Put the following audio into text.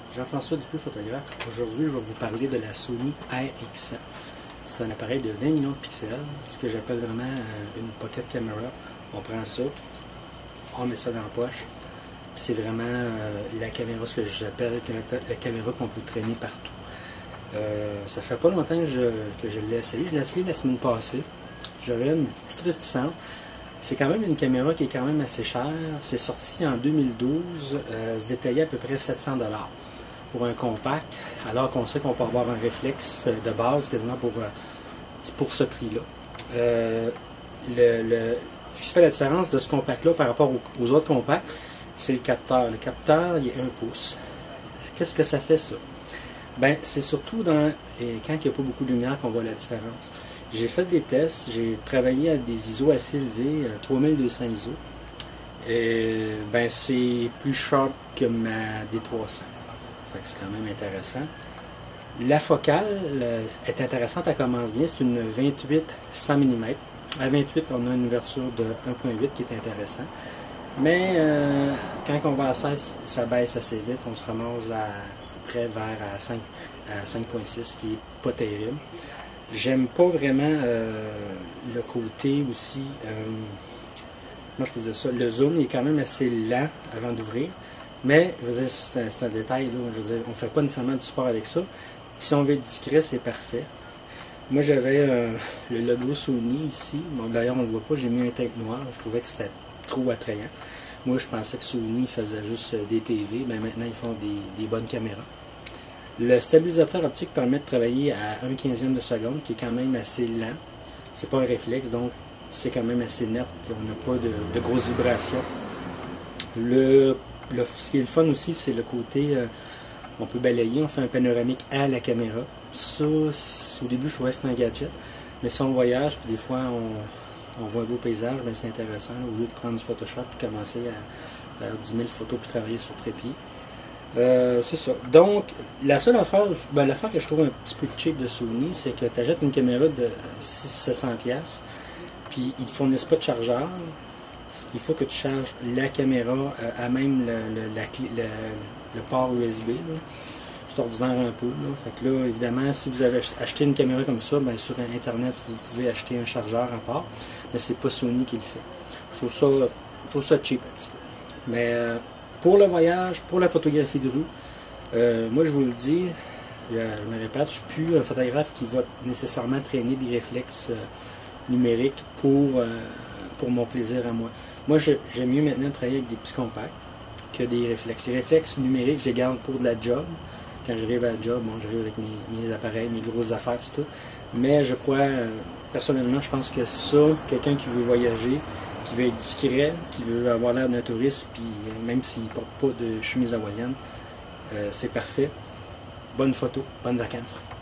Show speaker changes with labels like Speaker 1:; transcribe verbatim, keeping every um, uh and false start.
Speaker 1: Jean-François Dupuis, photographe. Aujourd'hui, je vais vous parler de la Sony R X sept. C'est un appareil de vingt millions de pixels, ce que j'appelle vraiment une pocket camera. On prend ça, on met ça dans la poche. C'est vraiment euh, la caméra, ce que j'appelle la caméra qu'on peut traîner partout. Euh, ça fait pas longtemps que je, que je l'ai essayé. Je l'ai essayé la semaine passée. J'avais une petite réticence. C'est quand même une caméra qui est quand même assez chère. C'est sorti en deux mille douze. Euh, elle se détaillait à peu près sept cents dollars pour un compact, alors qu'on sait qu'on peut avoir un réflexe de base quasiment pour, pour ce prix-là. Euh, le, le, ce qui fait la différence de ce compact-là par rapport aux, aux autres compacts, c'est le capteur. Le capteur, il est un pouce. Qu'est-ce que ça fait, ça? Ben, c'est surtout dans les, quand il n'y a pas beaucoup de lumière qu'on voit la différence. J'ai fait des tests, j'ai travaillé à des I S O assez élevés, trois mille deux cents I S O. Et ben, c'est plus sharp que ma D trois cents. Fait que c'est quand même intéressant. La focale euh, est intéressante, elle commence bien. C'est une vingt-huit cent millimètres. À vingt-huit, on a une ouverture de un virgule huit qui est intéressant. Mais euh, quand on va à seize, ça baisse assez vite. On se ramasse à, à peu près vers à cinq virgule six, ce qui n'est pas terrible. J'aime pas vraiment euh, le côté aussi, euh, moi je peux dire ça, le zoom est quand même assez lent avant d'ouvrir. Mais, je veux dire, c'est un, un détail, là, je veux dire, on ne fait pas nécessairement du sport avec ça. Si on veut être discret, c'est parfait. Moi, j'avais euh, le logo Sony ici. Bon, d'ailleurs, on ne le voit pas, j'ai mis un tape noir. Je trouvais que c'était trop attrayant. Moi, je pensais que Sony faisait juste des T V, mais maintenant, ils font des, des bonnes caméras. Le stabilisateur optique permet de travailler à un quinzième de seconde, qui est quand même assez lent. C'est pas un réflexe, donc c'est quand même assez net. On n'a pas de, de grosses vibrations. Le Le, ce qui est le fun aussi, c'est le côté, euh, on peut balayer, on fait un panoramique à la caméra. Ça, au début, je trouvais que c'était un gadget, mais si on voyage, puis des fois, on, on voit un beau paysage, ben c'est intéressant, là, au lieu de prendre du Photoshop et commencer à faire dix mille photos puis travailler sur trépied. Euh, c'est ça. Donc, la seule affaire, ben, l'affaire que je trouve un petit peu cheap de Sony, c'est que tu achètes une caméra de six à sept cents dollars, puis ils ne te fournissent pas de chargeur. Il faut que tu charges la caméra euh, à même le, le, la clé, le, le port U S B. C'est ordinaire un peu. Là. Fait que là, évidemment, si vous avez acheté une caméra comme ça, bien, sur Internet, vous pouvez acheter un chargeur à part. Mais c'est pas Sony qui le fait. Je trouve ça, je trouve ça cheap un petit peu. Mais euh, pour le voyage, pour la photographie de rue, euh, moi je vous le dis, je, je me répète, je ne suis plus un photographe qui va nécessairement traîner des réflexes euh, numériques pour, euh, pour mon plaisir à moi. Moi, j'aime mieux maintenant travailler avec des petits compacts que des réflexes. Les réflexes numériques, je les garde pour de la job. Quand j'arrive à la job, bon, j'arrive avec mes, mes appareils, mes grosses affaires et tout. Mais je crois, euh, personnellement, je pense que ça, quelqu'un qui veut voyager, qui veut être discret, qui veut avoir l'air d'un touriste, puis euh, même s'il ne porte pas de chemise hawaïenne, euh, c'est parfait. Bonne photo, bonnes vacances.